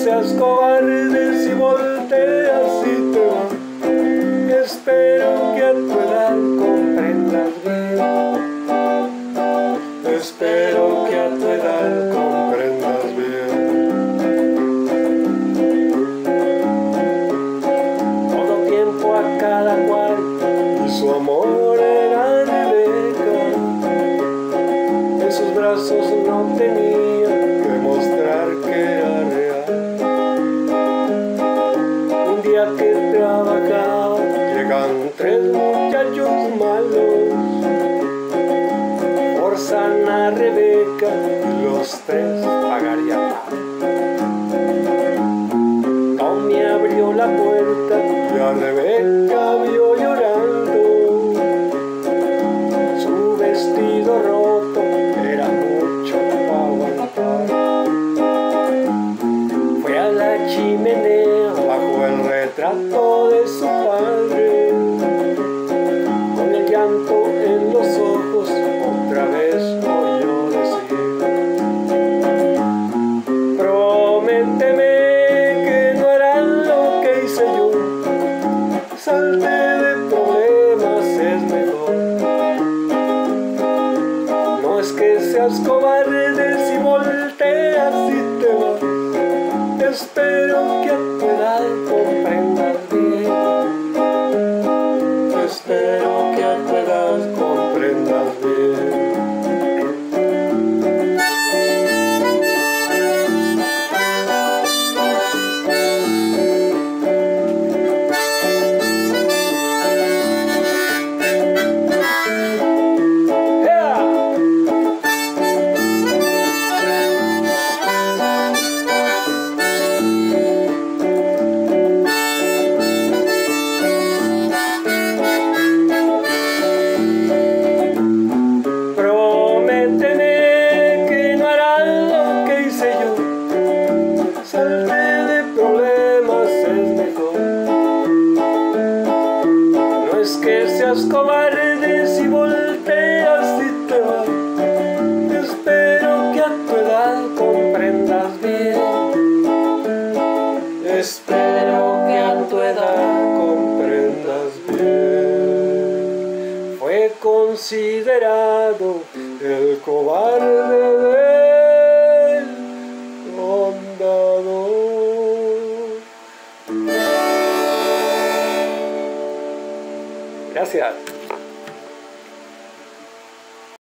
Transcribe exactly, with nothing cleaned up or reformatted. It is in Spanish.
seas cobarde si volteas y te vas. Espero que a tu edad comprendas bien. Espero que a tu edad comprendas bien. Todo tiempo a cada cual y su amor era Rebeca. En sus brazos no tenía que mostrar que era real. Un día que trabajaba llegan tres muchachos malos, forzan a Rebeca y los tres pagarían mal. Tommy abrió la puerta y a Rebeca vio llorando. Su vestido roto era mucho para aguantar. Fue a la chimenea bajo el retrato de su padre. Con el llanto en los ojos otra vez oyó decir: prométeme que no harán lo que hice yo. Salte de problemas, es mejor. No es que seas cobarde si volteas y te vas. Espero que a tu edad comprendas bien. Espero que a tu edad comprendas bien. Salte de problemas, es mejor. No es que seas cobarde si volteas y te vas. Espero que a tu edad comprendas bien. Espero que a tu edad comprendas bien. Fue considerado el cobarde del condado. Gracias.